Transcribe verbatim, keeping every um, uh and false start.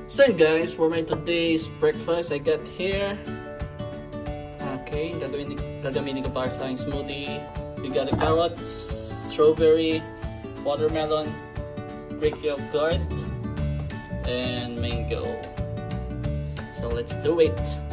So guys, for my today's breakfast, I got here. Okay, gagawin, gagamitin ko para sa aking smoothie. We got a carrots, strawberry, watermelon, Greek yogurt, and mango. So let's do it.